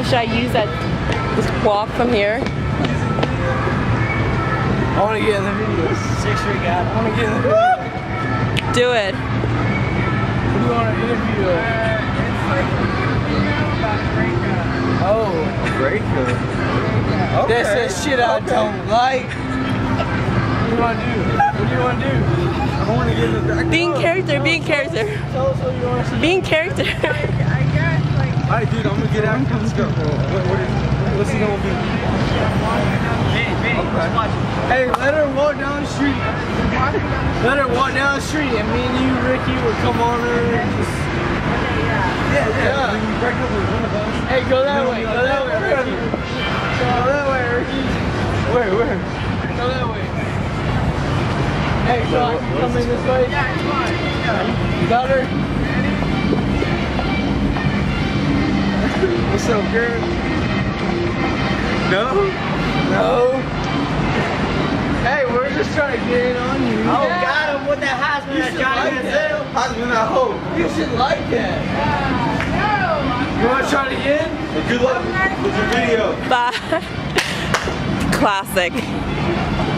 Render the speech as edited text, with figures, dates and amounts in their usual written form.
Should I use that, just walk from here? I want to get in the video. 6-3 guy. I want to get in the video. Do it. What do you want to interview? It's like about breakup. Oh. Breakup. Okay. That's that shit I don't like. What do you want to do? What do you want to do? I want to get in the back. Being character, being character. Tell us what you want to see. Being character. I guess like. Alright, dude, I'm gonna get out. Let's go. What's he gonna be? Hey, let her walk down the street. Let her walk down the street, and me and you, Ricky, will come on her and just. Yeah. You break up with one of us. Hey, go that way. Go that way, Ricky. Go that way, Ricky. Where? Go that way. Hey, so I can come in this way? Yeah, come on. You got her? What's up, girl? No? No. Hey, we're just trying to get in on you. Oh, got him with that Heisman You that should Johnny like Manziel. Husband, I hope. You should like that. You want to try it again? Good luck with your video. Bye. Classic.